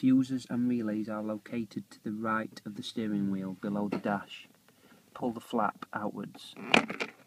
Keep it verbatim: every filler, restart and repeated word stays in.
diffusers and relays are located to the right of the steering wheel below the dash. Pull the flap outwards.